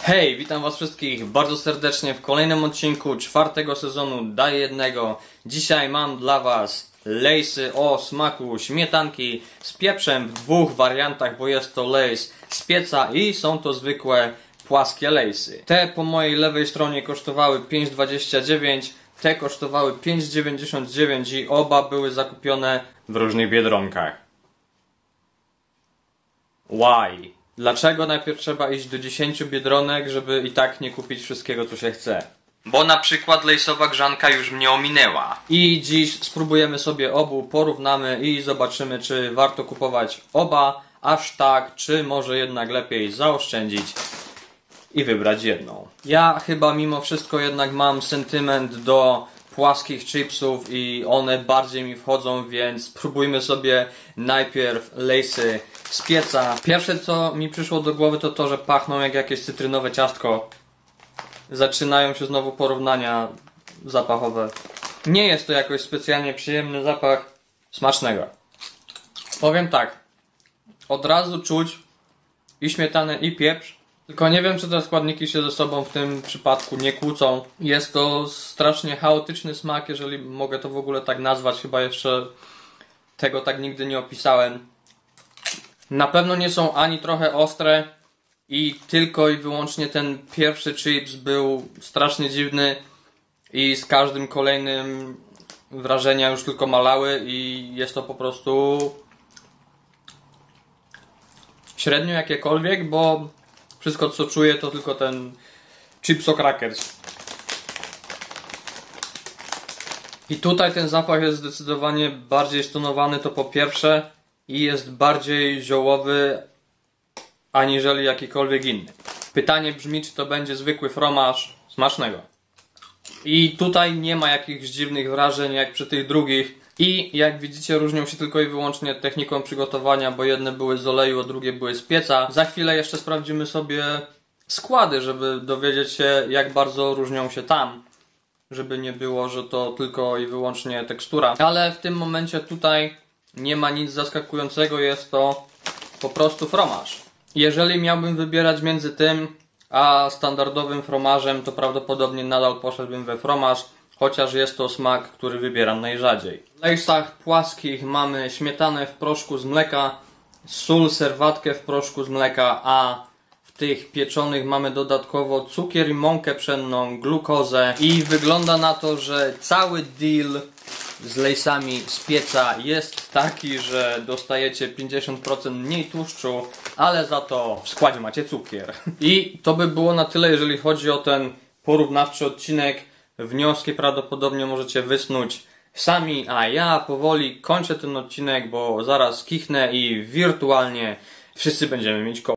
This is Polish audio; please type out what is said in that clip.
Hej, witam was wszystkich bardzo serdecznie w kolejnym odcinku czwartego sezonu Daj Jednego. Dzisiaj mam dla was lejsy o smaku śmietanki z pieprzem w dwóch wariantach, bo jest to lejs z pieca i są to zwykłe płaskie lejsy. Te po mojej lewej stronie kosztowały 5,29, te kosztowały 5,99 i oba były zakupione w różnych biedronkach. Why? Dlaczego najpierw trzeba iść do 10 biedronek, żeby i tak nie kupić wszystkiego, co się chce? Bo na przykład lejsowa grzanka już mnie ominęła. I dziś spróbujemy sobie obu, porównamy i zobaczymy, czy warto kupować oba, aż tak, czy może jednak lepiej zaoszczędzić i wybrać jedną. Ja chyba mimo wszystko jednak mam sentyment do płaskich chipsów i one bardziej mi wchodzą, więc spróbujmy sobie najpierw lejsy z pieca. Pierwsze co mi przyszło do głowy to to, że pachną jak jakieś cytrynowe ciastko. Zaczynają się znowu porównania zapachowe. Nie jest to jakoś specjalnie przyjemny zapach. Smacznego. Powiem tak, od razu czuć i śmietanę i pieprz. Tylko nie wiem, czy te składniki się ze sobą w tym przypadku nie kłócą. Jest to strasznie chaotyczny smak, jeżeli mogę to w ogóle tak nazwać. Chyba jeszcze tego tak nigdy nie opisałem. Na pewno nie są ani trochę ostre i tylko i wyłącznie ten pierwszy chips był strasznie dziwny i z każdym kolejnym wrażenia już tylko malały i jest to po prostu średnio jakiekolwiek, bo wszystko co czuję to tylko ten Chips o Crackers. I tutaj ten zapach jest zdecydowanie bardziej stonowany, to po pierwsze, i jest bardziej ziołowy aniżeli jakikolwiek inny. Pytanie brzmi, czy to będzie zwykły fromaż. Smacznego. I tutaj nie ma jakichś dziwnych wrażeń jak przy tych drugich. I jak widzicie różnią się tylko i wyłącznie techniką przygotowania, bo jedne były z oleju, a drugie były z pieca. Za chwilę jeszcze sprawdzimy sobie składy, żeby dowiedzieć się jak bardzo różnią się tam. Żeby nie było, że to tylko i wyłącznie tekstura. Ale w tym momencie tutaj nie ma nic zaskakującego, jest to po prostu fromaż. Jeżeli miałbym wybierać między tym a standardowym fromażem, to prawdopodobnie nadal poszedłbym we fromaż, chociaż jest to smak, który wybieram najrzadziej. W lejsach płaskich mamy śmietanę w proszku z mleka, sól, serwatkę w proszku z mleka, a w tych pieczonych mamy dodatkowo cukier i mąkę pszenną, glukozę i wygląda na to, że cały deal z lejsami z pieca jest taki, że dostajecie 50% mniej tłuszczu, ale za to w składzie macie cukier. I to by było na tyle, jeżeli chodzi o ten porównawczy odcinek. Wnioski prawdopodobnie możecie wysnuć sami, a ja powoli kończę ten odcinek, bo zaraz kichnę i wirtualnie wszyscy będziemy mieć koło.